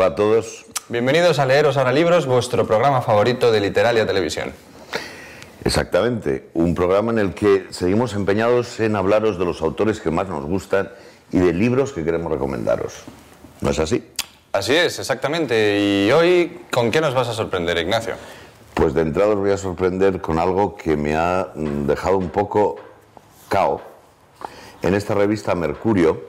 Hola a todos. Bienvenidos a Leeros ahora libros, vuestro programa favorito de Literalia Televisión. Exactamente, un programa en el que seguimos empeñados en hablaros de los autores que más nos gustan y de libros que queremos recomendaros. ¿No es así? Así es, exactamente. Y hoy, ¿con qué nos vas a sorprender, Ignacio? Pues de entrada os voy a sorprender con algo que me ha dejado un poco cao en esta revista Mercurio,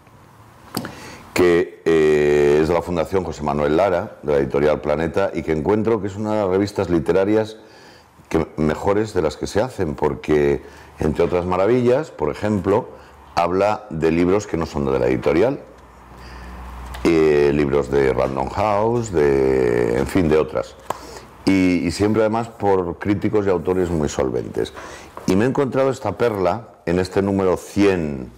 que es de la Fundación José Manuel Lara, de la editorial Planeta, y que encuentro que es una de las revistas literarias mejores de las que se hacen, porque, entre otras maravillas, por ejemplo, habla de libros que no son de la editorial, libros de Random House, en fin, de otras. Y siempre además por críticos y autores muy solventes. Y me he encontrado esta perla en este número 100,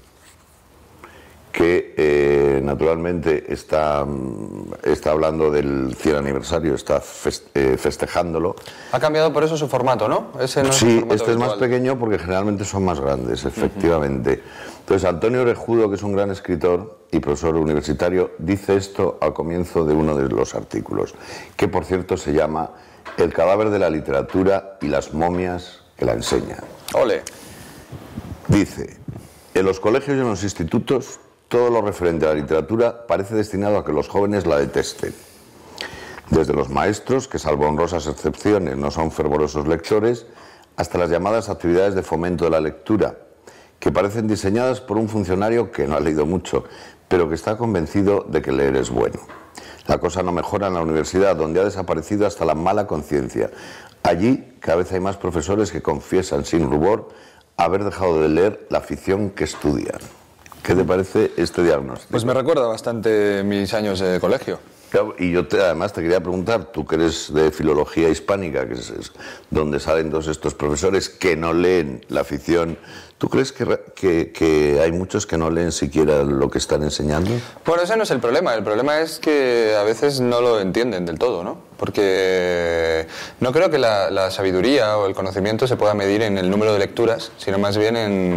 que naturalmente está hablando del 100 aniversario, está festejándolo. Ha cambiado por eso su formato, ¿no? Ese no es sí, formato este habitual. Es más pequeño porque generalmente son más grandes, efectivamente. Entonces, Antonio Orejudo, que es un gran escritor y profesor universitario, dice esto al comienzo de uno de los artículos, que por cierto se llama El cadáver de la literatura y las momias que la enseñan. ¡Ole! Dice: en los colegios y en los institutos, todo lo referente a la literatura parece destinado a que los jóvenes la detesten. Desde los maestros, que salvo honrosas excepciones no son fervorosos lectores, hasta las llamadas actividades de fomento de la lectura, que parecen diseñadas por un funcionario que no ha leído mucho, pero que está convencido de que leer es bueno. La cosa no mejora en la universidad, donde ha desaparecido hasta la mala conciencia. Allí, cada vez hay más profesores que confiesan sin rubor haber dejado de leer la ficción que estudian. ¿Qué te parece este diagnóstico? Pues me recuerda bastante mis años de colegio. Claro, y yo además te quería preguntar, tú que eres de filología hispánica, que es donde salen todos estos profesores que no leen la ficción, ¿tú crees que hay muchos que no leen siquiera lo que están enseñando? Bueno, ese no es el problema es que a veces no lo entienden del todo, ¿no? Porque no creo que la sabiduría o el conocimiento se pueda medir en el número de lecturas, sino más bien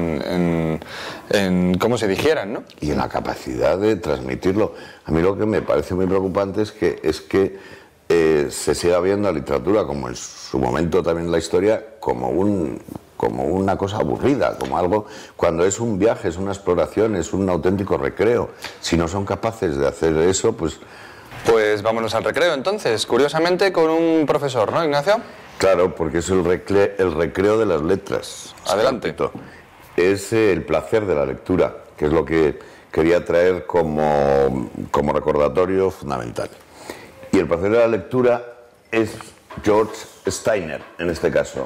en cómo se digieran, ¿no? Y en la capacidad de transmitirlo. A mí lo que me parece muy preocupante es que se siga viendo la literatura, como en su momento también la historia, como una cosa aburrida, como algo, cuando es un viaje, es una exploración, es un auténtico recreo. Si no son capaces de hacer eso, pues vámonos al recreo entonces, curiosamente con un profesor, ¿no, Ignacio? Claro, porque es el recreo de las letras. Adelante. Es el placer de la lectura, que es lo que quería traer como recordatorio fundamental. Y el placer de la lectura es George Steiner, en este caso.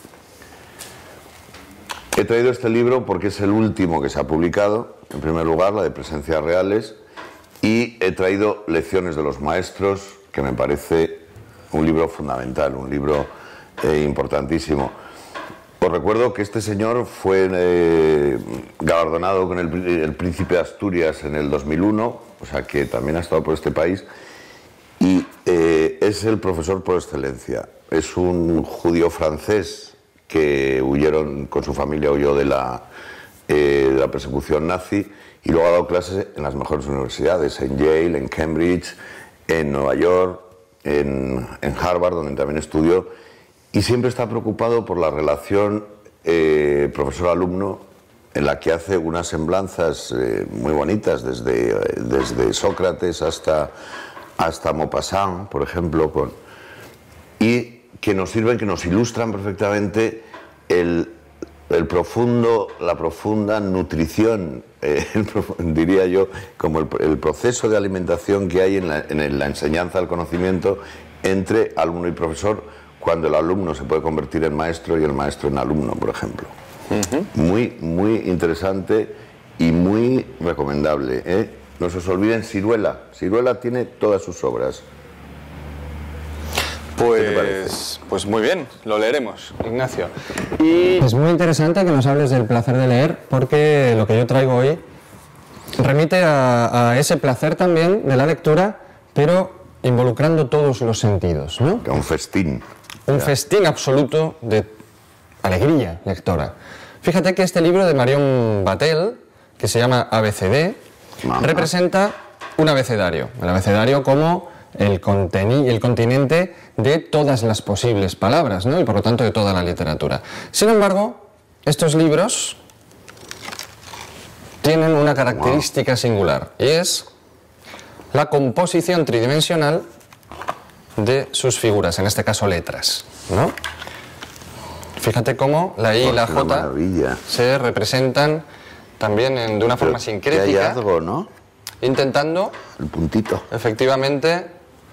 He traído este libro porque es el último que se ha publicado, en primer lugar, la de Presencias Reales, y he traído Lecciones de los Maestros, que me parece un libro fundamental, un libro importantísimo. Os recuerdo que este señor fue galardonado con el Príncipe de Asturias en el 2001, o sea que también ha estado por este país, y es el profesor por excelencia. Es un judío francés que con su familia huyó de la persecución nazi, y luego ha dado clases en las mejores universidades, en Yale, en Cambridge, en Nueva York, en Harvard, donde también estudió, y siempre está preocupado por la relación profesor-alumno, en la que hace unas semblanzas muy bonitas, desde Sócrates hasta Maupassant, por ejemplo, y que nos sirven, que nos ilustran perfectamente la profunda nutrición, diría yo, como el proceso de alimentación que hay en la enseñanza del conocimiento entre alumno y profesor, cuando el alumno se puede convertir en maestro y el maestro en alumno, por ejemplo. Muy, muy interesante y muy recomendable, ¿eh? No se os olviden Siruela. Siruela tiene todas sus obras. Pues muy bien, lo leeremos, Ignacio. Y es muy interesante que nos hables del placer de leer, porque lo que yo traigo hoy remite a ese placer también de la lectura, pero involucrando todos los sentidos, ¿no? Un festín. Un festín absoluto de alegría lectora. Fíjate que este libro de Marion Batel, que se llama ABCD, representa un abecedario. El abecedario como el continente de todas las posibles palabras, ¿no? Y por lo tanto de toda la literatura. Sin embargo, estos libros tienen una característica singular, y es la composición tridimensional de sus figuras, en este caso letras, ¿no? Fíjate cómo la I y la J se representan también de una forma sincrética. Qué hallazgo, ¿no? Intentando, el puntito, efectivamente,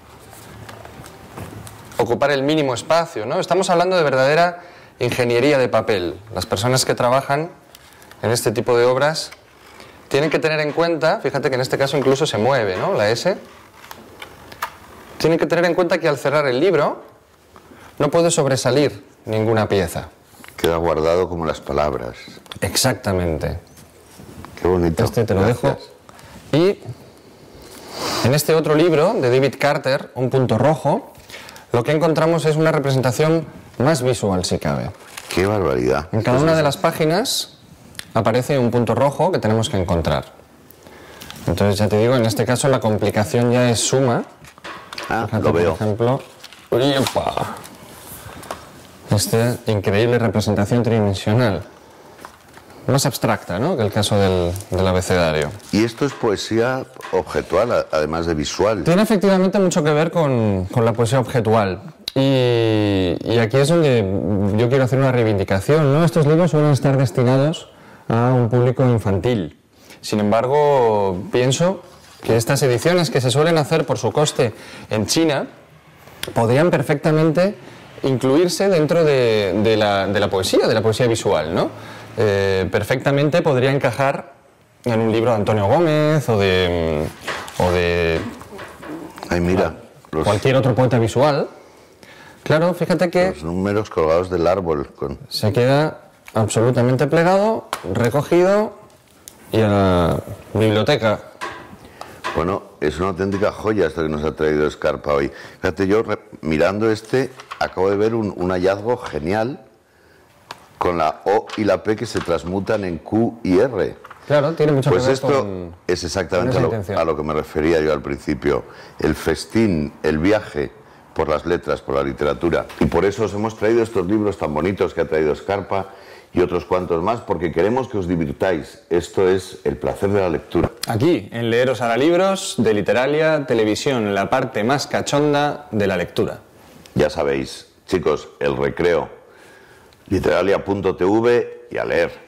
ocupar el mínimo espacio, ¿no? Estamos hablando de verdadera ingeniería de papel. Las personas que trabajan en este tipo de obras tienen que tener en cuenta, fíjate que en este caso incluso se mueve, ¿no? La S. Tienen que tener en cuenta que al cerrar el libro no puede sobresalir ninguna pieza. Queda guardado como las palabras. Exactamente. Qué bonito. Este te lo dejo. Y en este otro libro de David Carter, Un punto rojo, lo que encontramos es una representación más visual, si cabe. ¡Qué barbaridad! En cada una de las páginas aparece un punto rojo que tenemos que encontrar. Entonces, ya te digo, en este caso la complicación ya es suma. Fíjate, lo veo. Por ejemplo, esta increíble representación tridimensional. Más abstracta, ¿no?, que el caso del abecedario. Y esto es poesía objetual, además de visual. Tiene efectivamente mucho que ver con la poesía objetual. Y aquí es donde yo quiero hacer una reivindicación, ¿no? Estos libros suelen estar destinados a un público infantil. Sin embargo, pienso que estas ediciones que se suelen hacer por su coste en China podrían perfectamente incluirse dentro de la poesía visual, ¿no? Perfectamente podría encajar en un libro de Antonio Gómez o de Ay, mira, cualquier otro poeta visual. Claro, fíjate que los números colgados del árbol. Se queda absolutamente plegado, recogido y a la biblioteca. Bueno, es una auténtica joya esto que nos ha traído Escarpa hoy. Fíjate, yo mirando acabo de ver un hallazgo genial con la O y la P que se transmutan en Q y R. Claro, tiene mucho que ver esto con... es exactamente a lo que me refería yo al principio. El festín, el viaje por las letras, por la literatura. Y por eso os hemos traído estos libros tan bonitos que ha traído Escarpa y otros cuantos más, porque queremos que os divirtáis. Esto es el placer de la lectura. Aquí, en Leeros Ahora Libros, de Literalia Televisión, la parte más cachonda de la lectura. Ya sabéis, chicos, el recreo, literalia.tv y a leer.